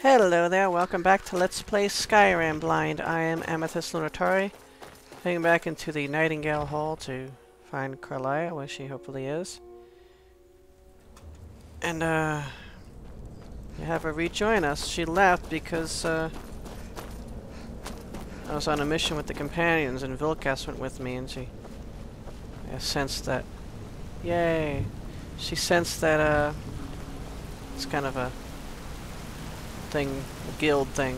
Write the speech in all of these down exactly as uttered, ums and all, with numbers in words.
Hello there, welcome back to Let's Play Skyrim Blind. I am Amethyst Lunatari, heading back into the Nightingale Hall to find Karliah, where she hopefully is. And, uh... have her rejoin us. She left because, uh... I was on a mission with the companions, and Vilkas went with me, and she... I sensed that... Yay! She sensed that, uh... it's kind of a... thing, a guild thing.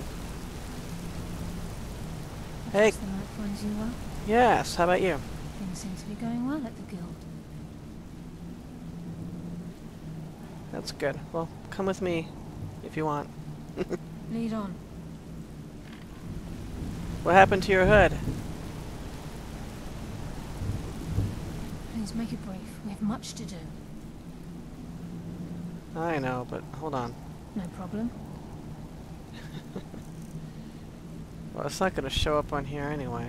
Hey. The night finds you well? Yes, how about you? Things seem to be going well at the guild. That's good. Well, come with me if you want. Lead on. What happened to your hood? Please make it brief. We have much to do. I know, but hold on. No problem. Well, it's not going to show up on here anyway.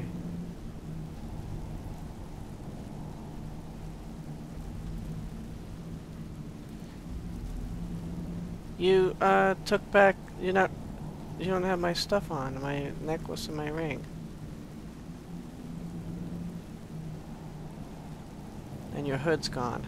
You, uh, took back... You're not... You don't have my stuff on. My necklace and my ring. And your hood's gone.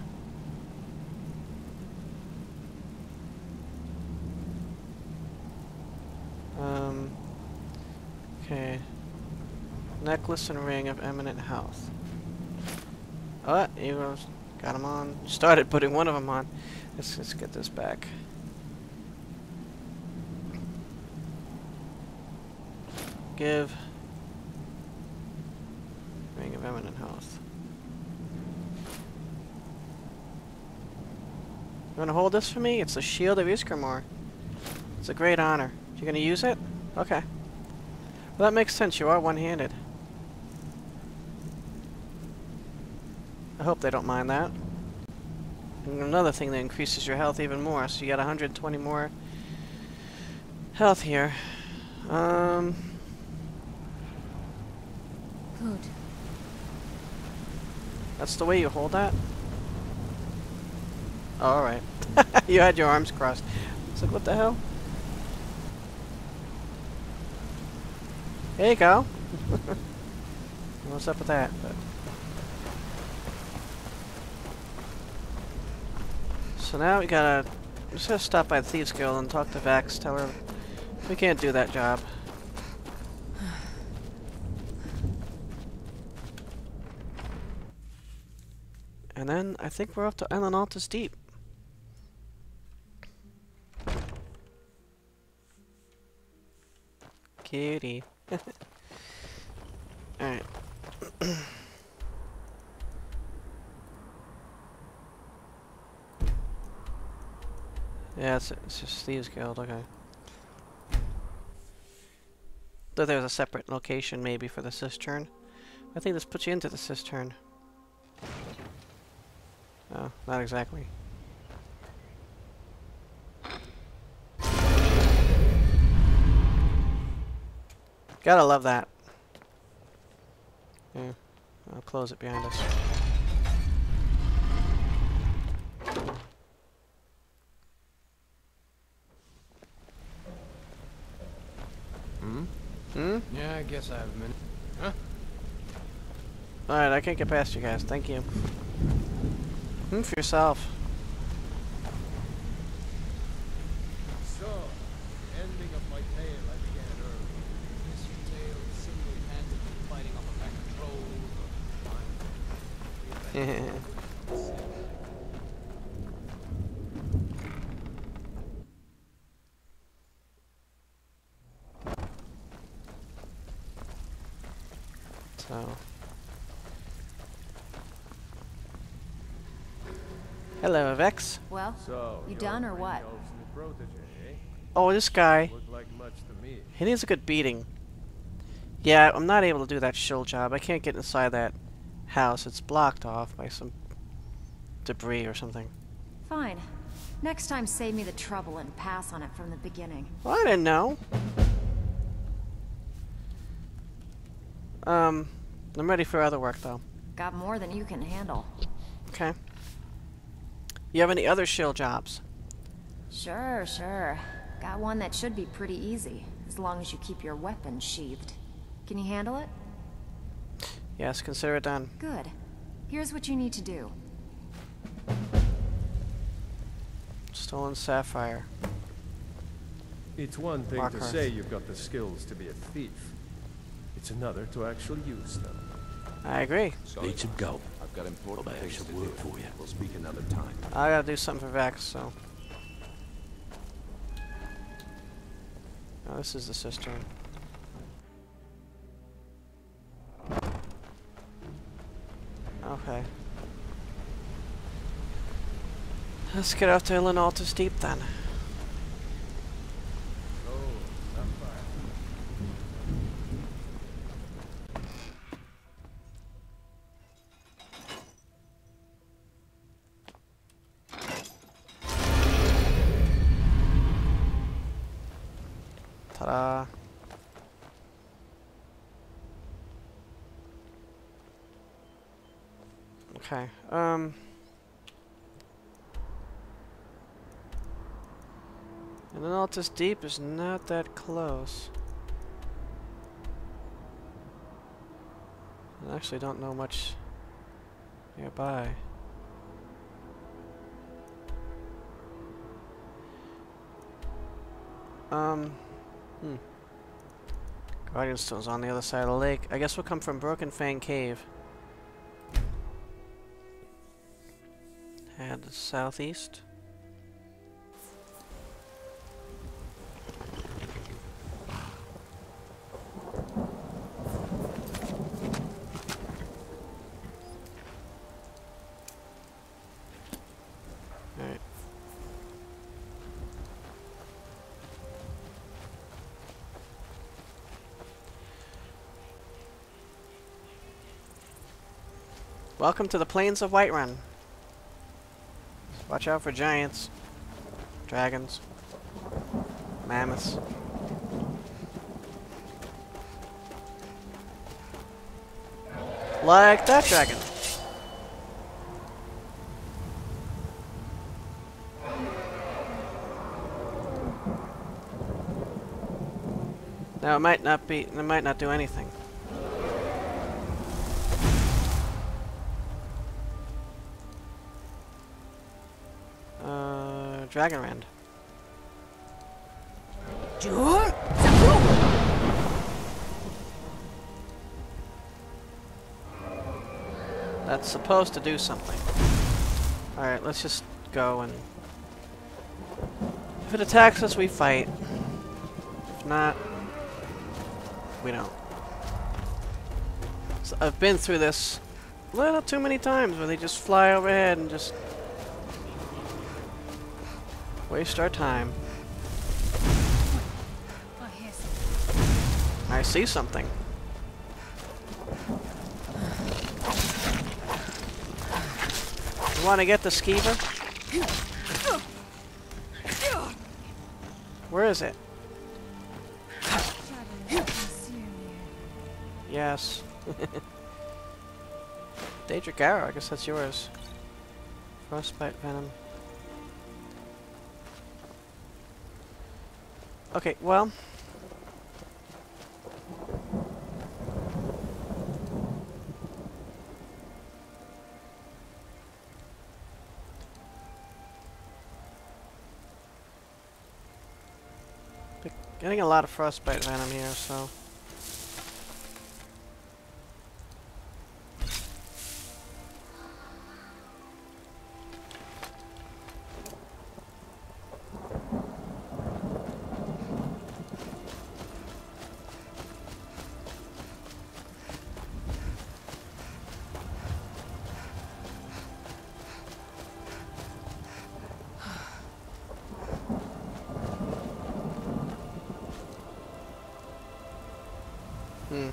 Um... Okay. Necklace and ring of eminent health. Oh, you got them on. Started putting one of them on. Let's, let's get this back. Give. Ring of eminent health. You want to hold this for me? It's the shield of Iskermore. It's a great honor. You gonna use it? Okay. Well, that makes sense. You are one-handed. I hope they don't mind that. And another thing that increases your health even more. So you got one hundred twenty more health here. Um. Good. That's the way you hold that? Oh, alright. You had your arms crossed. It's like, what the hell? There you go. What's up with that? But so now we gotta just gotta stop by the Thieves Guild and talk to Vax. Tell her we can't do that job. And then I think we're off to Ilinalta's Deep. Kitty. Alright. Yeah, it's, it's just Thieves Guild, okay. Though there's a separate location maybe for the cistern. I think this puts you into the cistern. Oh, not exactly. Gotta love that. Yeah, I'll close it behind us. Hmm? Hmm? Yeah, I guess I have a minute. Huh? Alright, I can't get past you guys. Thank you. Hmm, for yourself. So, the ending of my tale I began early. This tale single-handedly fighting off a pack of trolls or So. Hello, Vex. Well, So, you done or what? Protege, eh? Oh, this guy. Looked like much to me. He needs a good beating. Yeah, I'm not able to do that shill job. I can't get inside that house. It's blocked off by some debris or something. Fine. Next time save me the trouble and pass on it from the beginning. Well, I didn't know. Um, I'm ready for other work, though. Got more than you can handle. Okay. You have any other shill jobs? Sure, sure. Got one that should be pretty easy, as long as you keep your weapon sheathed. Can you handle it? Yes, consider it done. Good. Here's what you need to do. Stolen sapphire. It's one thing Marker. to say you've got the skills to be a thief. It's another to actually use them. I agree. Sorry, Need some gold. I've got important Well, I have things some to work do. for you. We'll speak another time. I gotta do something for Vex, so. Oh, this is the cistern. Okay. Let's get out to Ilinalta's Deep then. Oh, sapphire. Ta-da. Okay, um... Ilinalta's Deep is not that close. I actually don't know much nearby. Um, hmm. Guardian Stone's on the other side of the lake. I guess we'll come from Broken Fang Cave. Head southeast. Alright. Welcome to the Plains of Whiterun. Watch out for giants, dragons, mammoths. Like that dragon. Now it might not be, it might not do anything. Uh, Dragon Rend. That's supposed to do something. Alright, let's just go and... If it attacks us, we fight. If not, we don't. So I've been through this a little too many times where they just fly overhead and just... waste our time. I hear something. I see something. You want to get the skeever? Where is it? Shadow consume you. Yes. Daedric arrow, I guess that's yours. Frostbite venom. Okay, well. Getting a lot of frostbite venom here, so. Hmm.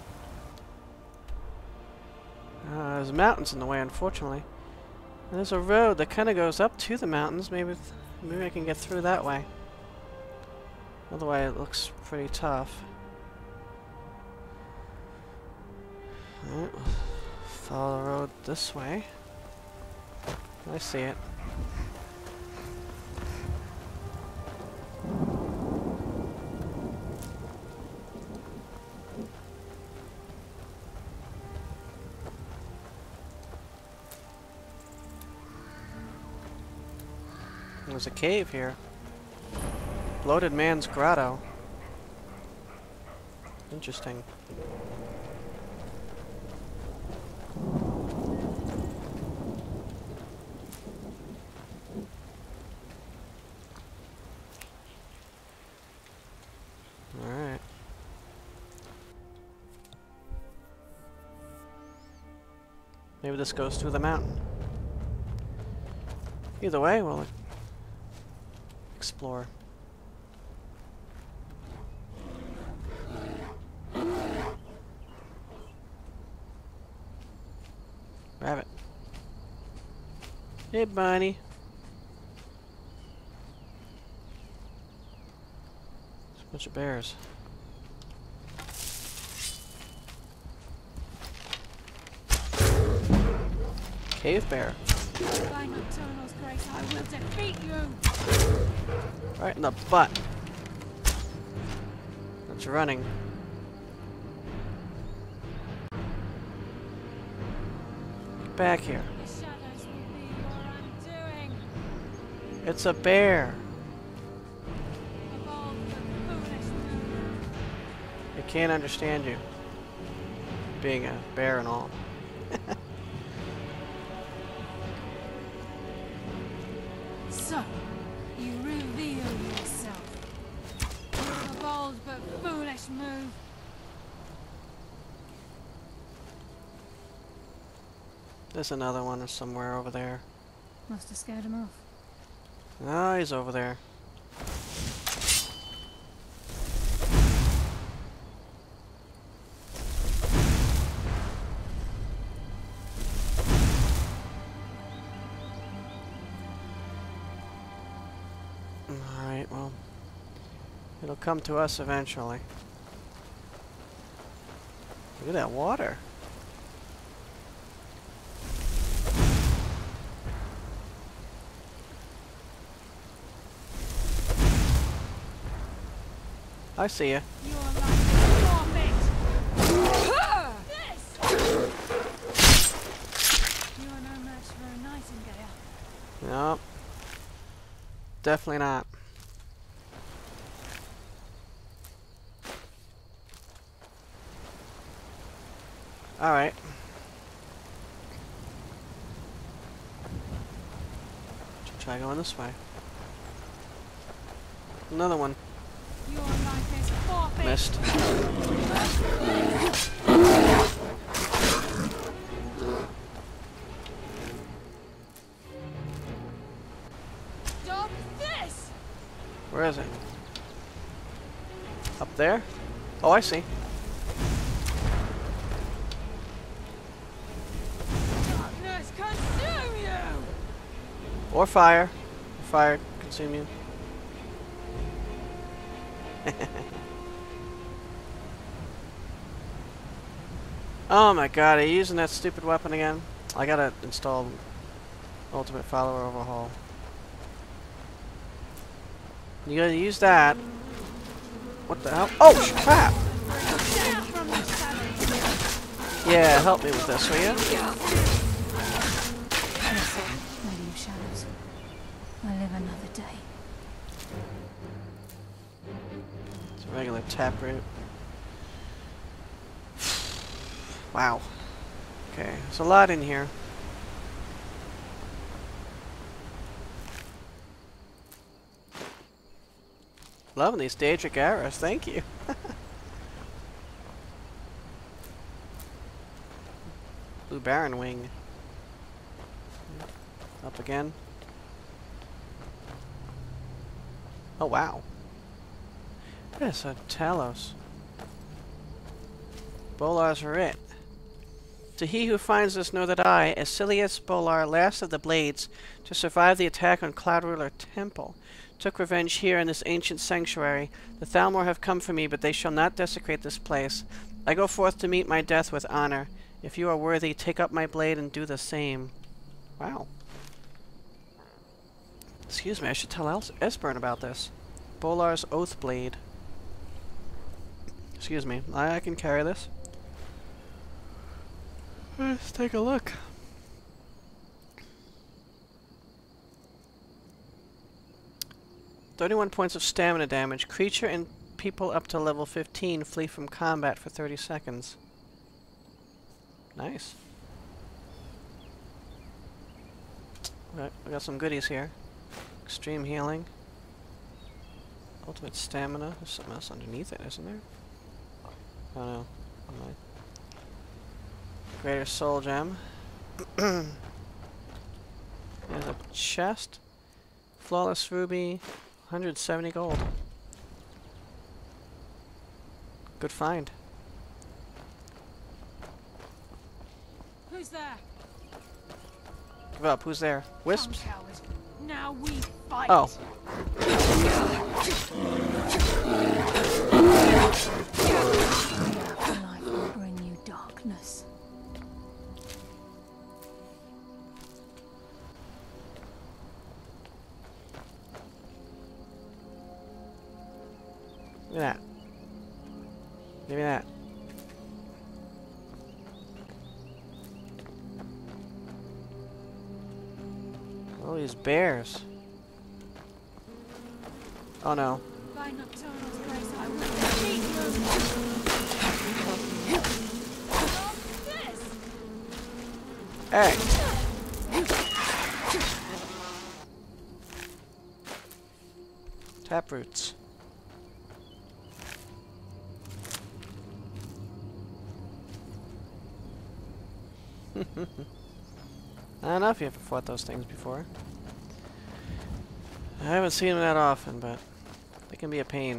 Uh, there's mountains in the way, unfortunately. And there's a road that kind of goes up to the mountains. Maybe, th maybe I can get through that way. Otherwise, it looks pretty tough. Alright, follow the road this way. I see it. There's a cave here. Bloated Man's Grotto. Interesting. Alright. Maybe this goes through the mountain. Either way, we'll explore. Rabbit. Hey, bunny. There's a bunch of bears. Cave bear. By Nocturnal's grace, I will defeat you! Right in the butt. It's running. Get back here. The shadows will be your undoing. It's a bear. Of all the foolish moves. I can't understand you. Being a bear and all. So, you reveal yourself. A bold but foolish move. There's another one somewhere over there. Must have scared him off. Oh, he's over there. Alright, well, it'll come to us eventually. Look at that water. I see ya. Your life is forfeit. This! You are no match for a nightingale. Nope. Definitely not. Alright. Should try going this way. Another one. Your life is forfeit. Missed. Stop this! Where is it? Up there? Oh, I see. Darkness consume you! Or fire. Fire consume you. Oh my god, are you using that stupid weapon again? I gotta install Ultimate Follower Overhaul. You gotta use that. What the hell? Oh, crap! Down from the shadows. Yeah, help me with this, will you? Lady of Shadows, I live another day. It's a regular taproot. Wow. Okay, there's a lot in here. Loving these Daedric arrows, thank you. Blue Baron Wing. Up again. Oh wow. Yes, a Talos. Bolar's writ. To he who finds this, know that I, Asilius Bolar, last of the Blades, to survive the attack on Cloud Ruler Temple, took revenge here in this ancient sanctuary. The Thalmor have come for me, but they shall not desecrate this place. I go forth to meet my death with honor. If you are worthy, take up my blade and do the same. Wow. Excuse me, I should tell Els Esbern about this. Bolar's Oath Blade. Excuse me, I, I can carry this. Let's take a look. thirty-one points of stamina damage. Creature and people up to level fifteen flee from combat for thirty seconds. Nice. Right, we got some goodies here. Extreme healing. Ultimate stamina. There's something else underneath it, isn't there? Oh no. Never mind. Greater soul gem. There's a chest. Flawless ruby. one hundred seventy gold. Good find. Who's there? Give up. Who's there? Wisps? Come, coward. Now we fight. Oh. Life will bring you darkness. Look at that. Give me that. All these bears. Oh no. By Nocturnal's grace, I will defeat you. Hey! Taproots. I don't know if you ever fought those things before. I haven't seen them that often, but they can be a pain.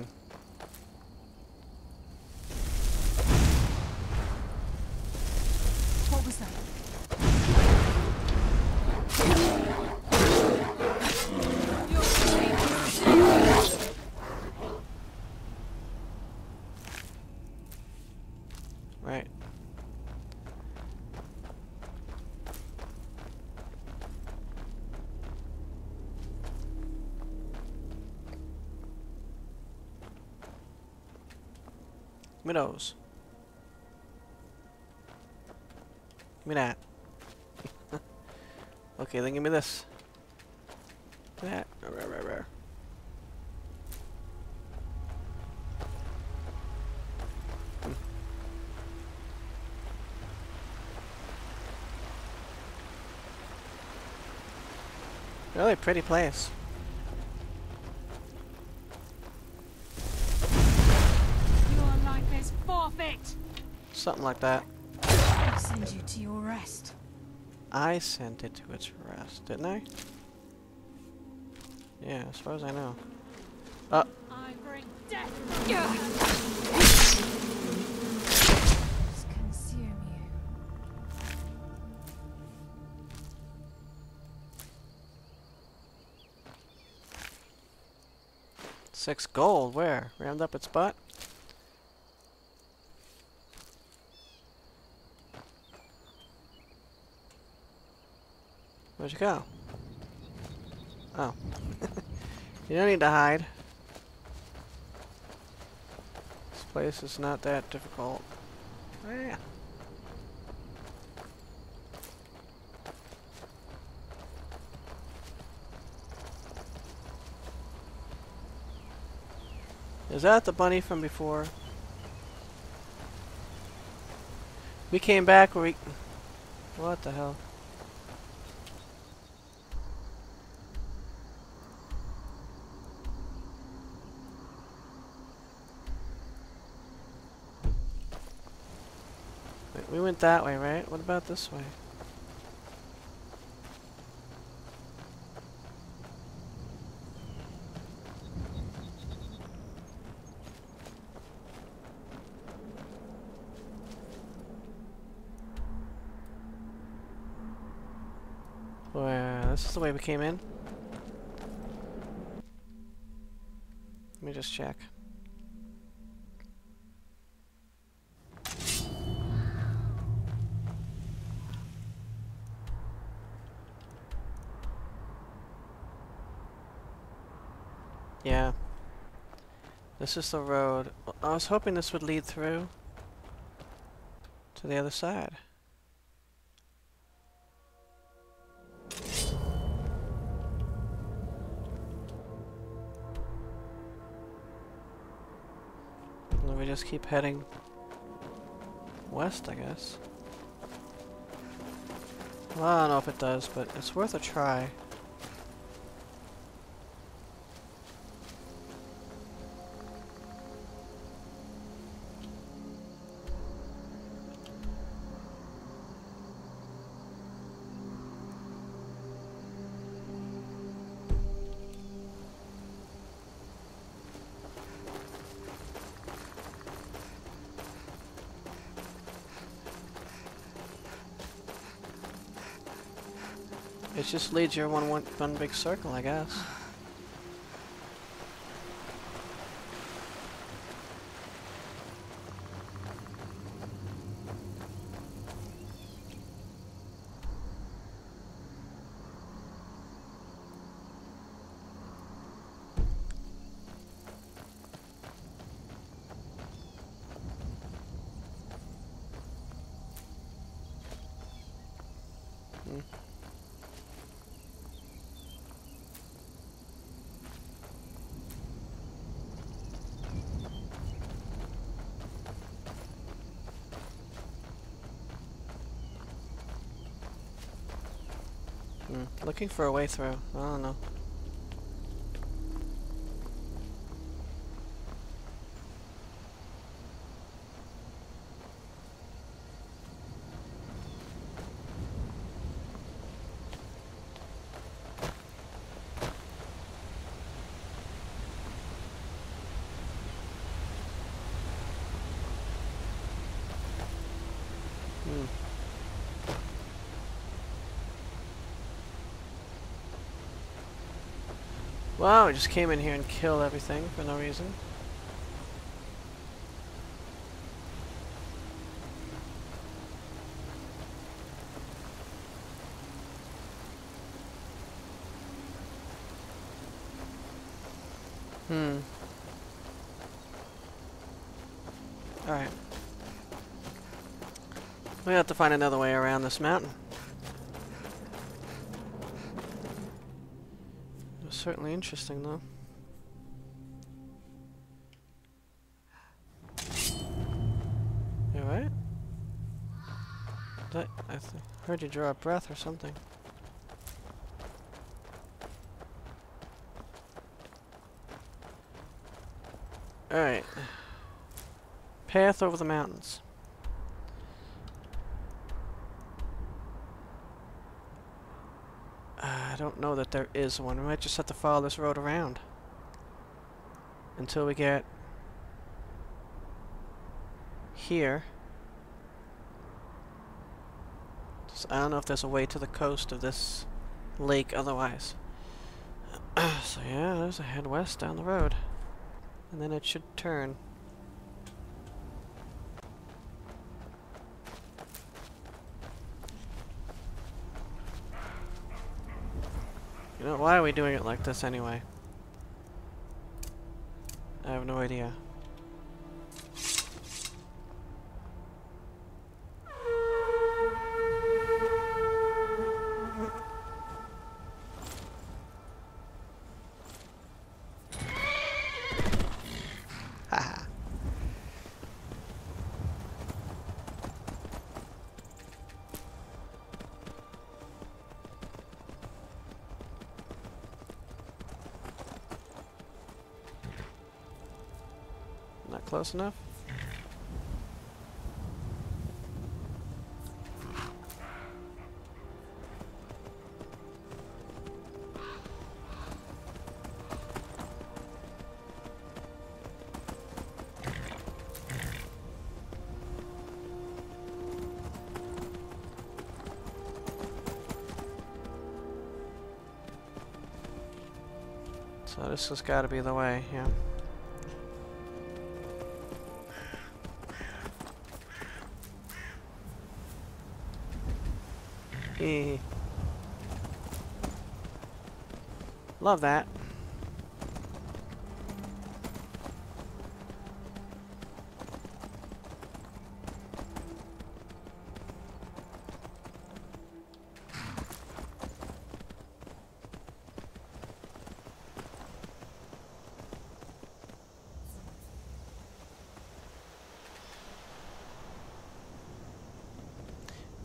What was that? Right. Widows. Give me that. Okay, then give me this. Give me that. Rare, rare, rare. Hmm. Really pretty place. Forfeit. Something like that. I send you to your rest. I sent it to its rest, didn't I? Yeah, as far as I know. Uh. I bring death. Just consume you. Six gold. Where? Rammed up its butt? Where'd you go? Oh. You don't need to hide. This place is not that difficult. Oh, yeah. Is that the bunny from before? We came back where we... What the hell? We went that way, right? What about this way? Well, this is the way we came in. Let me just check. Yeah. This is the road. I was hoping this would lead through to the other side. we just keep heading west, I guess. Well, I don't know if it does, but it's worth a try. It just leads you in one, one, one big circle, I guess. Hmm. Hmm. Looking for a way through. I don't know. Hmm. Wow, we just came in here and killed everything for no reason. Hmm. Alright. We have to find another way around this mountain. It was certainly interesting, though. You alright? That, I th heard you draw a breath or something. Alright. Path over the mountains. I don't know that there is one. We might just have to follow this road around until we get here. Just, I don't know if there's a way to the coast of this lake otherwise. So yeah, there's a head west down the road. And then it should turn. You know, why are we doing it like this anyway? I have no idea. Haha. Not close enough? So this has got to be the way, yeah. Hee. Love that.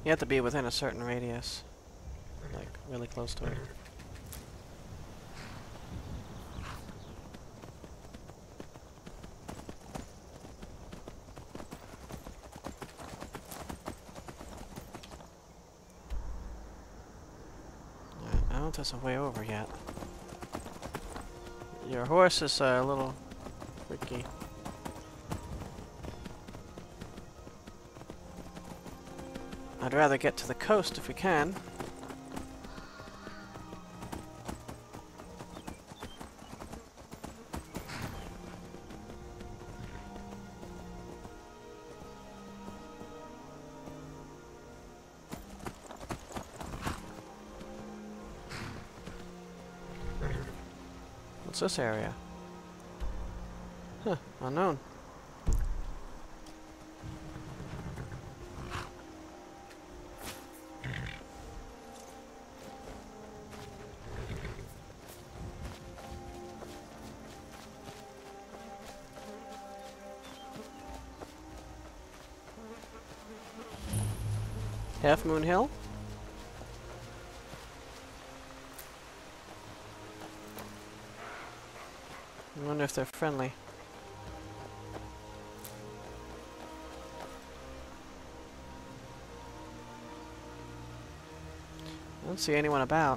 You have to be within a certain radius. Like, really close to it. I don't think there's a way over yet. Your horse is uh, a little tricky. I'd rather get to the coast if we can. What's this area? Huh, unknown. Half Moon Hill? I wonder if they're friendly. I don't see anyone about.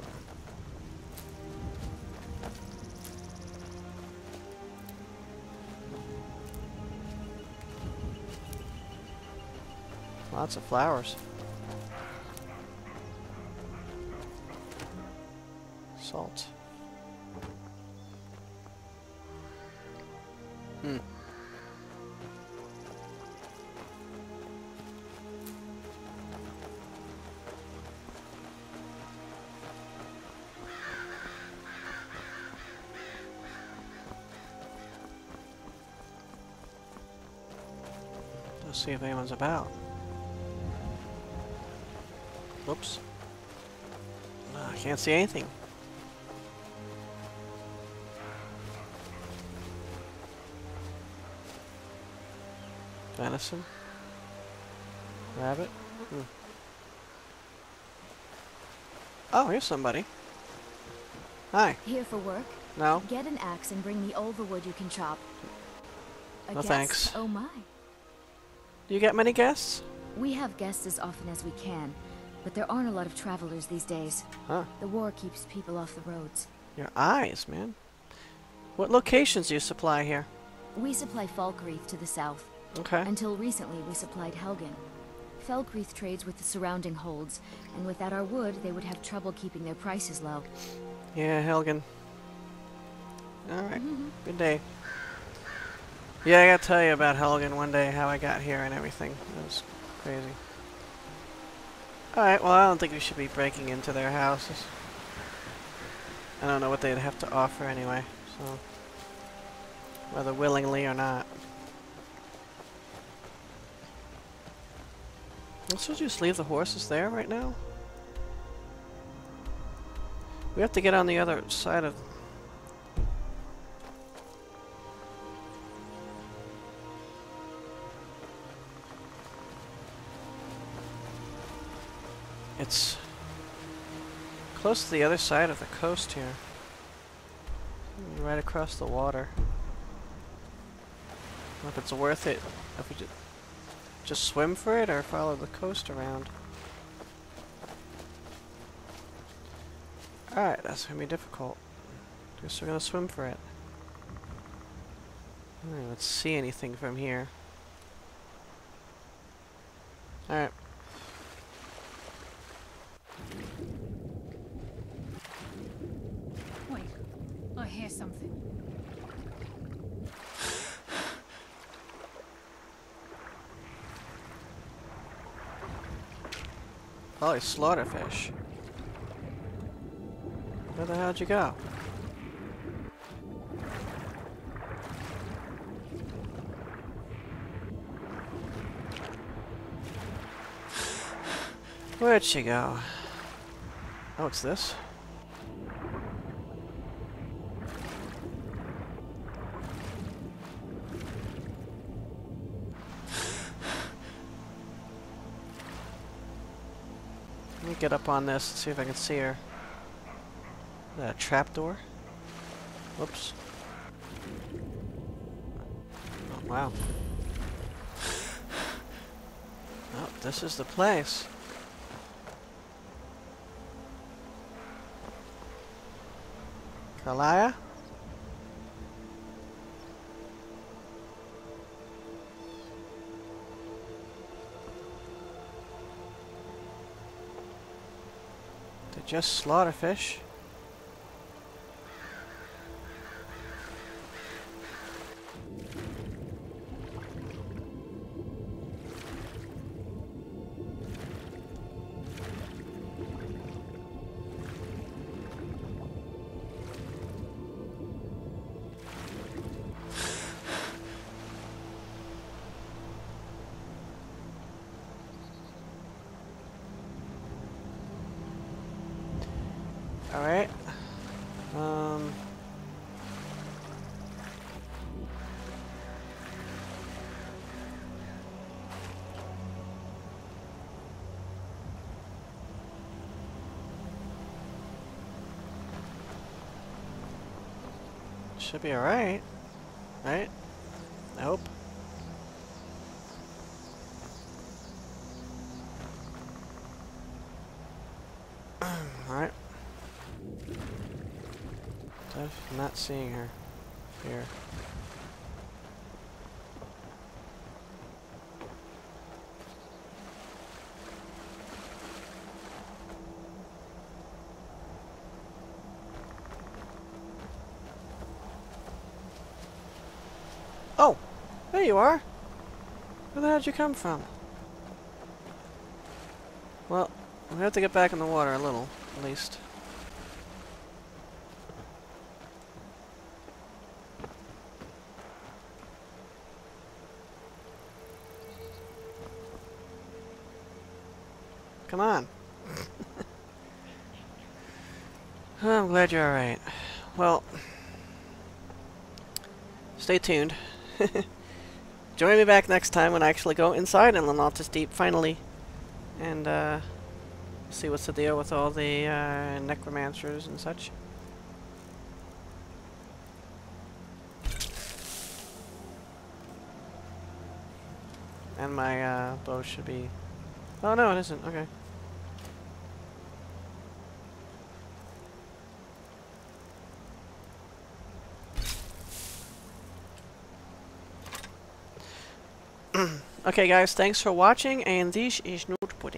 Lots of flowers. Salt. Hmm. Let's see if anyone's about. Whoops. Uh, I can't see anything. Venison? Rabbit? Hmm. Oh, here's somebody. Hi. Here for work? No? Get an axe and bring me all the wood you can chop. A No guest? thanks. Oh my. Do you get many guests? We have guests as often as we can, but there aren't a lot of travelers these days. Huh. The war keeps people off the roads. Your eyes, man. What locations do you supply here? We supply Falkreath to the south. Okay. Until recently, we supplied Helgen. Falkreath trades with the surrounding holds, and without our wood, they would have trouble keeping their prices low. Yeah, Helgen. Alright. Good day. Yeah, I gotta tell you about Helgen one day, how I got here and everything. It was crazy. Alright, well, I don't think we should be breaking into their houses. I don't know what they'd have to offer anyway, so... whether willingly or not. Let's just leave the horses there right now. We have to get on the other side of... It's close to the other side of the coast here. Right across the water. I don't know if it's worth it if we just, just swim for it or follow the coast around. Alright, that's gonna be difficult. Guess we're gonna swim for it. Alright, let's see anything from here. Alright. Wait, I hear something. Probably slaughterfish. Where the hell'd you go? Where'd she go? Oh, it's this? Let me get up on this and see if I can see her. Is that a trapdoor? Whoops. Oh, wow. Oh, this is the place. Karliah? They just slaughter fish. Alright. Um. Should be alright. Right? I hope. Alright. I'm not seeing her here. Oh! There you are! Where the hell did you come from? Well, we have to get back in the water a little, at least. Come on. Oh, I'm glad you're alright. Well, stay tuned. Join me back next time when I actually go inside Ilinalta's Deep, finally. And, uh, see what's the deal with all the, uh, necromancers and such. And my, uh, bow should be... Oh, no, it isn't. Okay. Okay, guys, thanks for watching, and this is not